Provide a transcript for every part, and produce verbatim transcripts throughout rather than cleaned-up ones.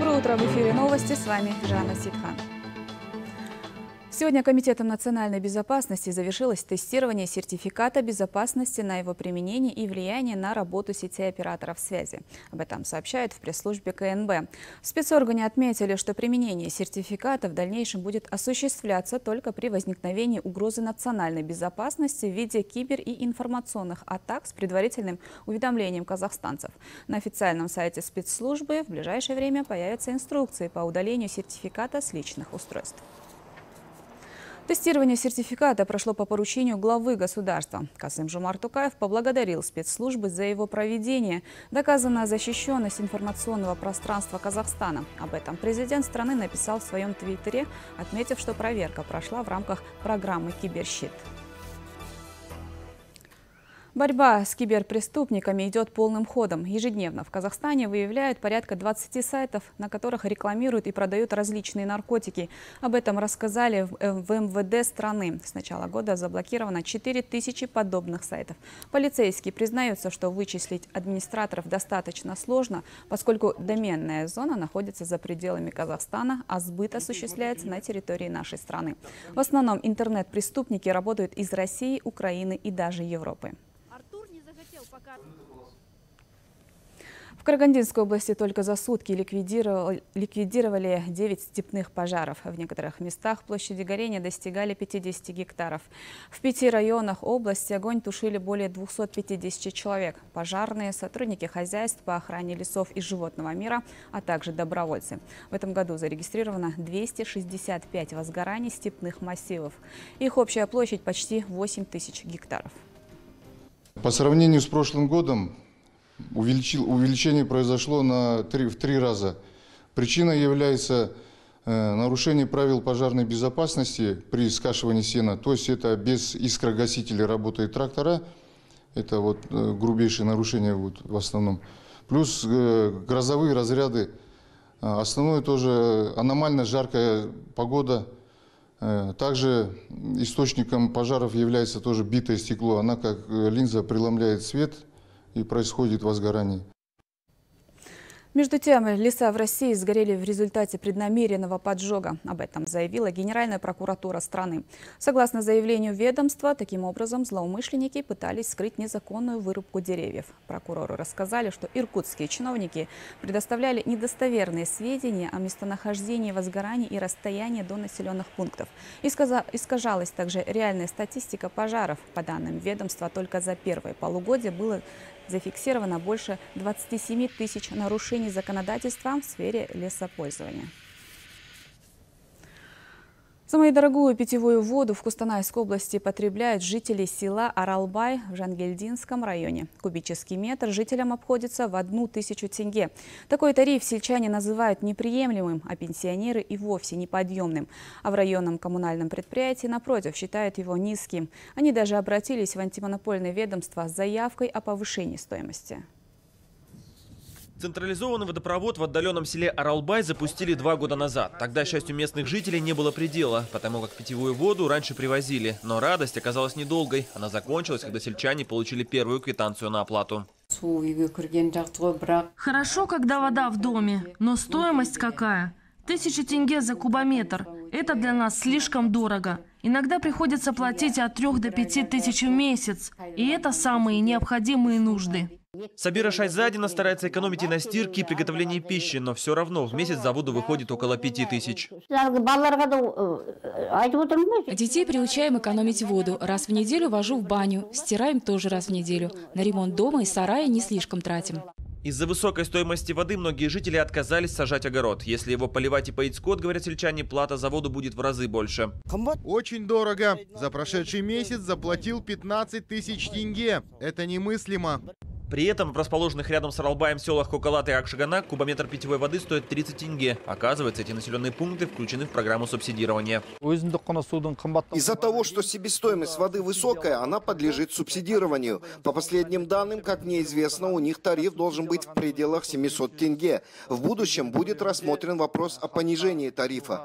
Доброе утро, в эфире новости, с вами Жанна Ситхан. Сегодня Комитетом национальной безопасности завершилось тестирование сертификата безопасности на его применение и влияние на работу сетей операторов связи. Об этом сообщают в пресс-службе ка эн бэ. В спецоргане отметили, что применение сертификата в дальнейшем будет осуществляться только при возникновении угрозы национальной безопасности в виде кибер- и информационных атак с предварительным уведомлением казахстанцев. На официальном сайте спецслужбы в ближайшее время появятся инструкции по удалению сертификата с личных устройств. Тестирование сертификата прошло по поручению главы государства. Касым-Жомарт Токаев поблагодарил спецслужбы за его проведение. Доказана защищенность информационного пространства Казахстана. Об этом президент страны написал в своем твиттере, отметив, что проверка прошла в рамках программы «Киберщит». Борьба с киберпреступниками идет полным ходом. Ежедневно в Казахстане выявляют порядка двадцати сайтов, на которых рекламируют и продают различные наркотики. Об этом рассказали в эм вэ дэ страны. С начала года заблокировано четыре тысячи подобных сайтов. Полицейские признаются, что вычислить администраторов достаточно сложно, поскольку доменная зона находится за пределами Казахстана, а сбыт осуществляется на территории нашей страны. В основном интернет-преступники работают из России, Украины и даже Европы. В Карагандинской области только за сутки ликвидировали, ликвидировали девять степных пожаров. В некоторых местах площади горения достигали пятидесяти гектаров. В пяти районах области огонь тушили более двухсот пятидесяти человек. Пожарные, сотрудники хозяйств по охране лесов и животного мира, а также добровольцы. В этом году зарегистрировано двести шестьдесят пять возгораний степных массивов. Их общая площадь почти восемь тысяч гектаров. По сравнению с прошлым годом увеличил, увеличение произошло на три, в три раза. Причиной является э, нарушение правил пожарной безопасности при скашивании сена. То есть это без искрогасителей работают трактора. Это вот э, грубейшие нарушения вот, в основном. Плюс э, грозовые разряды. Основное тоже аномально жаркая погода. Также источником пожаров является тоже битое стекло. Она как линза преломляет свет и происходит возгорание. Между тем, леса в России сгорели в результате преднамеренного поджога. Об этом заявила Генеральная прокуратура страны. Согласно заявлению ведомства, таким образом злоумышленники пытались скрыть незаконную вырубку деревьев. Прокуроры рассказали, что иркутские чиновники предоставляли недостоверные сведения о местонахождении возгораний и расстоянии до населенных пунктов. Искажалась также реальная статистика пожаров. По данным ведомства, только за первое полугодие было зафиксировано больше двадцати семи тысяч нарушений законодательства в сфере лесопользования. Самую дорогую питьевую воду в Кустанайской области потребляют жители села Аралбай в Жангельдинском районе. Кубический метр жителям обходится в одну тысячу тенге. Такой тариф сельчане называют неприемлемым, а пенсионеры и вовсе неподъемным. А в районном коммунальном предприятии, напротив, считают его низким. Они даже обратились в антимонопольное ведомство с заявкой о повышении стоимости. Централизованный водопровод в отдаленном селе Аралбай запустили два года назад. Тогда счастью местных жителей не было предела, потому как питьевую воду раньше привозили. Но радость оказалась недолгой. Она закончилась, когда сельчане получили первую квитанцию на оплату. Хорошо, когда вода в доме, но стоимость какая? Тысяча тенге за кубометр. Это для нас слишком дорого. Иногда приходится платить от трёх до пяти тысяч в месяц. И это самые необходимые нужды. Сабира Шайзадина старается экономить и на стирке, и приготовлении пищи, но все равно в месяц за воду выходит около пяти тысяч. Детей приучаем экономить воду. Раз в неделю вожу в баню. Стираем тоже раз в неделю. На ремонт дома и сарая не слишком тратим. Из-за высокой стоимости воды многие жители отказались сажать огород. Если его поливать и поить скот, говорят сельчане, плата за воду будет в разы больше. Очень дорого. За прошедший месяц заплатил пятнадцать тысяч тенге. Это немыслимо. При этом в расположенных рядом с Аралбаем селах Кокалат и Акшиганак кубометр питьевой воды стоит тридцать тенге. Оказывается, эти населенные пункты включены в программу субсидирования. Из-за того, что себестоимость воды высокая, она подлежит субсидированию. По последним данным, как мне известно, у них тариф должен быть в пределах семисот тенге. В будущем будет рассмотрен вопрос о понижении тарифа.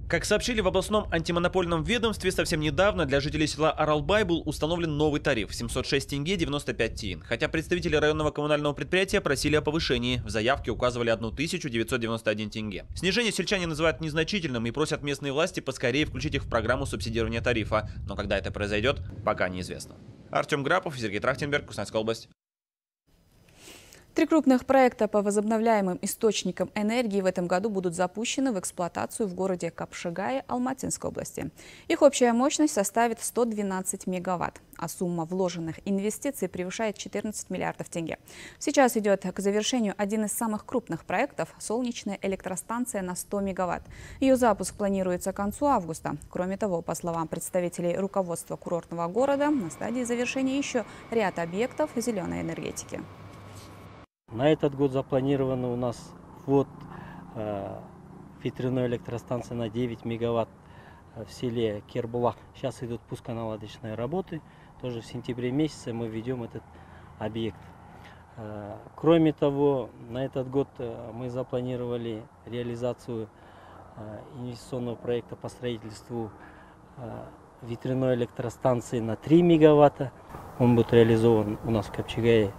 Как сообщили в областном антимонопольном ведомстве, совсем недавно для жителей села Аралбай был установлен новый тариф – семьсот шесть тенге девяносто пять тиын. Хотя представители районного коммунального предприятия просили о повышении. В заявке указывали тысячу девятьсот девяносто один тенге. Снижение сельчане называют незначительным и просят местные власти поскорее включить их в программу субсидирования тарифа. Но когда это произойдет, пока неизвестно. Артем Грапов, Сергей Трахтенберг, Кустанайская область. Три крупных проекта по возобновляемым источникам энергии в этом году будут запущены в эксплуатацию в городе Капшигае Алматинской области. Их общая мощность составит сто двенадцать мегаватт, а сумма вложенных инвестиций превышает четырнадцать миллиардов тенге. Сейчас идет к завершению один из самых крупных проектов – солнечная электростанция на сто мегаватт. Ее запуск планируется к концу августа. Кроме того, по словам представителей руководства курортного города, на стадии завершения еще ряд объектов зеленой энергетики. На этот год запланировано у нас ввод э, ветряной электростанции на девять мегаватт в селе Кербулак. Сейчас идут пусконаладочные работы. Тоже в сентябре месяце мы введем этот объект. Э, кроме того, на этот год э, мы запланировали реализацию э, инвестиционного проекта по строительству э, ветряной электростанции на три мегаватта. Он будет реализован у нас в Капшигае.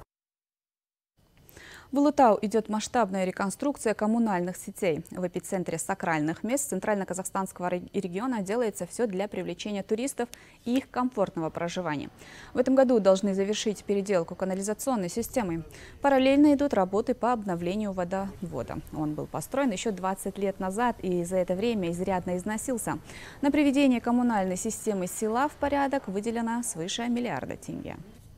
В Улутау идет масштабная реконструкция коммунальных сетей. В эпицентре сакральных мест Центрально-Казахстанского региона делается все для привлечения туристов и их комфортного проживания. В этом году должны завершить переделку канализационной системы. Параллельно идут работы по обновлению водовода. Он был построен еще двадцать лет назад и за это время изрядно износился. На приведение коммунальной системы села в порядок выделено свыше миллиарда тенге.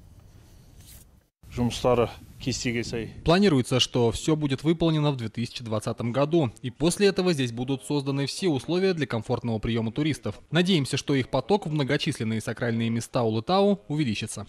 Планируется, что все будет выполнено в две тысячи двадцатом году, и после этого здесь будут созданы все условия для комфортного приема туристов. Надеемся, что их поток в многочисленные сакральные места Улутау увеличится.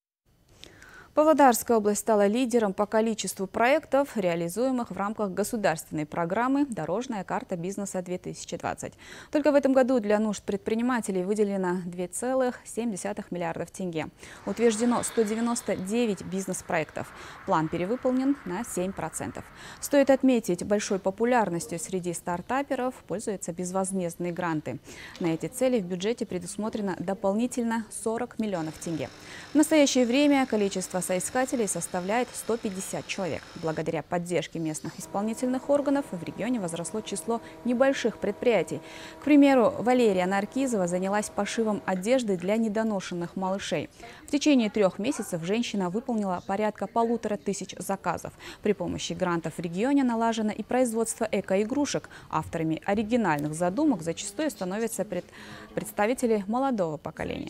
Павлодарская область стала лидером по количеству проектов, реализуемых в рамках государственной программы «Дорожная карта бизнеса-две тысячи двадцать». Только в этом году для нужд предпринимателей выделено две целых семь десятых миллиардов тенге. Утверждено сто девяносто девять бизнес-проектов. План перевыполнен на семь процентов. Стоит отметить, большой популярностью среди стартаперов пользуются безвозмездные гранты. На эти цели в бюджете предусмотрено дополнительно сорок миллионов тенге. В настоящее время количество соискателей составляет сто пятьдесят человек. Благодаря поддержке местных исполнительных органов в регионе возросло число небольших предприятий. К примеру, Валерия Наркизова занялась пошивом одежды для недоношенных малышей. В течение трех месяцев женщина выполнила порядка полутора тысяч заказов. При помощи грантов в регионе налажено и производство эко-игрушек. Авторами оригинальных задумок зачастую становятся пред... представители молодого поколения.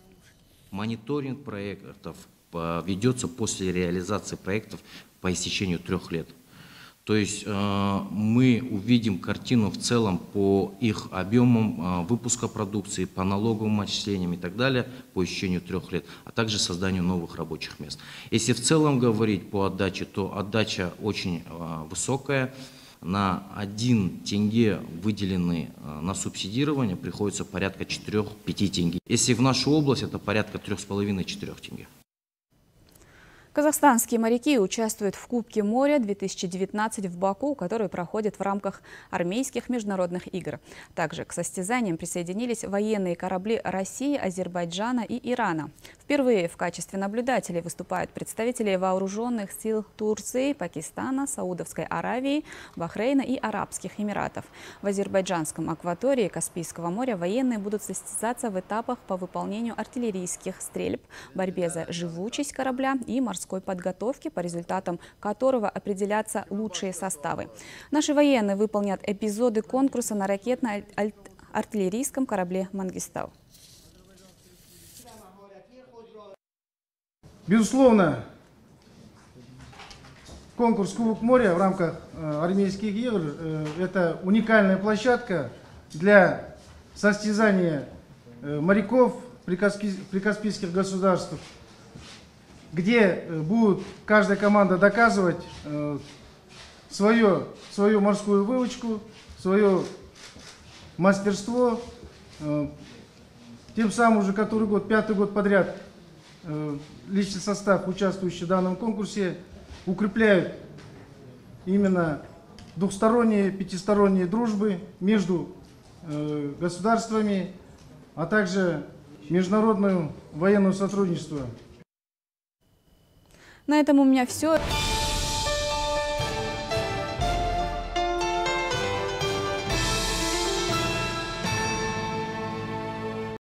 Мониторинг проектов ведется после реализации проектов по истечению трех лет. То есть э, мы увидим картину в целом по их объемам э, выпуска продукции, по налоговым отчислениям и так далее по истечению трех лет, а также созданию новых рабочих мест. Если в целом говорить по отдаче, то отдача очень э, высокая. На один тенге, выделенный на субсидирование, приходится порядка четырёх-пяти тенге. Если в нашу область, это порядка трёх с половиной-четырёх тенге. Казахстанские моряки участвуют в Кубке моря две тысячи девятнадцать в Баку, который проходит в рамках армейских международных игр. Также к состязаниям присоединились военные корабли России, Азербайджана и Ирана. Впервые в качестве наблюдателей выступают представители вооруженных сил Турции, Пакистана, Саудовской Аравии, Бахрейна и Арабских Эмиратов. В азербайджанском акватории Каспийского моря военные будут состязаться в этапах по выполнению артиллерийских стрельб, борьбе за живучесть корабля и морской подготовки, по результатам которого определятся лучшие составы. Наши военные выполнят эпизоды конкурса на ракетно-артиллерийском корабле «Мангистау». Безусловно, конкурс «Кубок моря» в рамках армейских игр – это уникальная площадка для состязания моряков прикаспийских государств, где будет каждая команда доказывать э, свое, свою морскую выучку, свое мастерство. Э, тем самым уже который год, пятый год подряд, э, личный состав, участвующий в данном конкурсе, укрепляют именно двухсторонние, пятисторонние дружбы между э, государствами, а также международное военное сотрудничество. На этом у меня все.